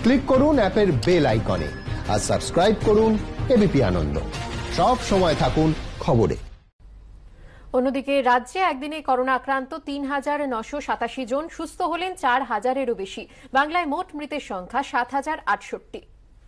Click করুন অ্যাপের bell আইকনে আর সাবস্ক্রাইব করুন এবিপি আনন্দ। সব সময় থাকুন খবরে। অন্যদিকে রাজ্যে একদিনে করোনা আক্রান্ত ৩,৯৮৭ জন, সুস্থ হলেন ৪,০০০-এরও বেশি। বাংলায় মোট মৃতের সংখ্যা ৭,০৬৮।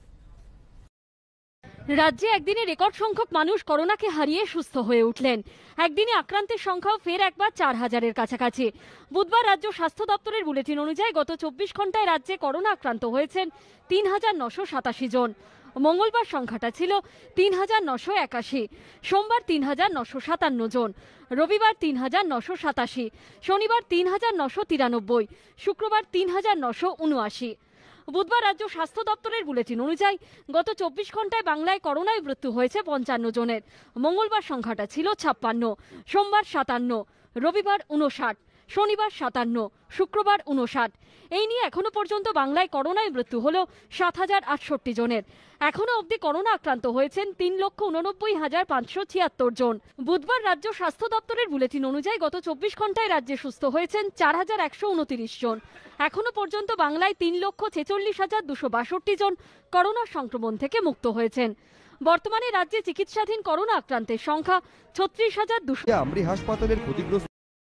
রাজ্যে একদিনে রেকর্ড সংখ্যক মানুষ করোনাকে হারিয়ে সুস্থ হয়ে উঠলেন। একদিনে আক্রান্তের সংখ্যাও ফের একবার ৪,০০০-এর কাছাকাছি। বুধবার রাজ্য স্বাস্থ্য দপ্তরের বুলেটিন অনুযায়ী গত ২৪ ঘন্টায় রাজ্যে করোনা আক্রান্ত হয়েছেন ৩,৯৮৭ জন। মঙ্গলবার সংখ্যাটা ছিল ৩,৯৮১, সোমবার ৩,৯৫৭ জন, রবিবার ৩,৯৮৭, শনিবার ৩,৯৯৩, শুক্রবার ৩,৯৭৯। বুধবার রাজ্য স্বাস্থ্য দপ্তরের বুলেটিন অনুযায়ী গত ২৪ ঘন্টায় বাংলায় করোনায় মৃত্যু হয়েছে ৫৫ জনের। মঙ্গলবার সংখ্যাটা ছিল ৫৬, সোমবার ৫৭, রবিবার ৫৯, শনিবার ৫৭, শুক্রবার ৫৯। এই নিয়ে এখনো পর্যন্ত বাংলায় করোনায় মৃত্যু হল ৭,০৬৮ জনের। এখনো অবধি করোনা আক্রান্ত হয়েছেন ৩,৮৯,৫৭৬ জন। বুধবার রাজ্য স্বাস্থ্য দপ্তরের বুলেটিন অনুযায়ী গত ২৪ ঘন্টায় রাজ্যে সুস্থ হয়েছেন ৪,১২৯ জন। এখনো পর্যন্ত বাংলায় ৩,৪৬,২৬২ জন করোনা সংক্রমণ থেকে মুক্ত হয়েছেন। বর্তমানে রাজ্যে চিকিৎসাধীন করোনা আক্রান্তের সংখ্যা ৩৬,২০০। আমরি হাসপাতালের ক্ষতিগ্রস্ত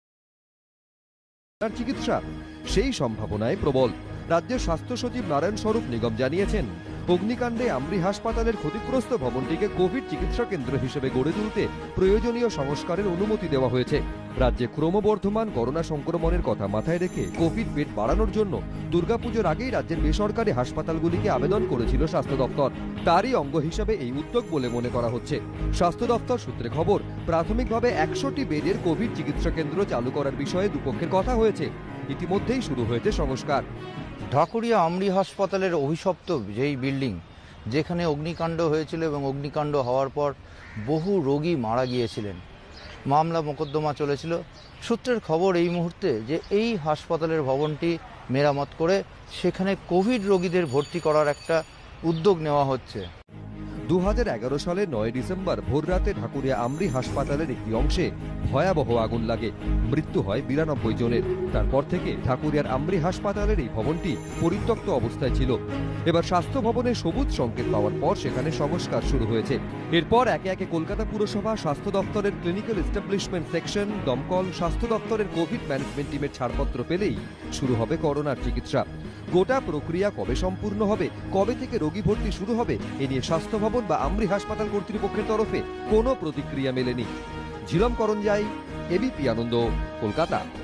চিকিৎসা সেই সম্ভাবনায় প্রবল। রাজ্যের স্বাস্থ্য সচিব নারায়ণ স্বরূপ নিগম জানিয়েছেন, অগ্নিকাণ্ডে আমরি হাসপাতালের ক্ষতিগ্রস্ত ভবনটিকে কোভিড চিকিৎসা কেন্দ্র হিসেবে গড়ে তুলতে প্রয়োজনীয় সংস্কারের অনুমতি দেওয়া হয়েছে। রাজ্যে ক্রমবর্ধমান করোনা সংক্রমণের কথা মাথায় রেখে কোভিড বেড বাড়ানোর জন্য দুর্গাপুজোর আগেই রাজ্যের বেসরকারি হাসপাতালগুলিকে আবেদন করেছিল স্বাস্থ্য দপ্তর। তারই অঙ্গ হিসাবে এই উদ্যোগ বলে মনে করা হচ্ছে। স্বাস্থ্য দপ্তর সূত্রে খবর, প্রাথমিকভাবে ১০০টি বেডের কোভিড চিকিৎসা কেন্দ্র চালু করার বিষয়ে দুপক্ষের কথা হয়েছে। ইতিমধ্যেই শুরু হয়েছে সংস্কার। ঢাকুরিয়া আমরি হাসপাতালের অভিশপ্ত যেই বিল্ডিং, যেখানে অগ্নিকাণ্ড হয়েছিল এবং অগ্নিকাণ্ড হওয়ার পর বহু রোগী মারা গিয়েছিলেন, মামলা মোকদ্দমা চলেছিল। সূত্রের খবর এই মুহূর্তে যে এই হাসপাতালের ভবনটি মেরামত করে সেখানে কোভিড রোগীদের ভর্তি করার একটা উদ্যোগ নেওয়া হচ্ছে। ২০১১ সালের ৯ ডিসেম্বর ভোররাতে ঢাকুরিয়া আমরি হাসপাতালের একটি অংশে ভয়াবহ আগুন লাগে, মৃত্যু হয় ৯২ জনের। তারপর থেকে ঢাকুরিয়ার আমরি হাসপাতালের এই ভবনটি পরিত্যক্ত অবস্থায় ছিল। এবার স্বাস্থ্য ভবনে সবুজ সংকেত পাওয়ার পর সেখানে সংস্কার শুরু হয়েছে। এরপর একে একে কলকাতা পুরসভা, স্বাস্থ্য দপ্তরের ক্লিনিক্যাল এস্টাবলিশমেন্ট সেকশন, দমকল, স্বাস্থ্য দপ্তরের কোভিড ম্যানেজমেন্ট টিমের ছাড়পত্র পেলেই শুরু হবে করোনার চিকিৎসা। গোটা প্রক্রিয়া কবে সম্পূর্ণ হবে, কবে থেকে রোগী ভর্তি শুরু হবে, এ নিয়ে স্বাস্থ্য ভবন বা আমরি হাসপাতাল কর্তৃপক্ষের তরফে কোনো প্রতিক্রিয়া মেলেনি। ঝিলম করঞ্জাই, এবিপি আনন্দ, কলকাতা।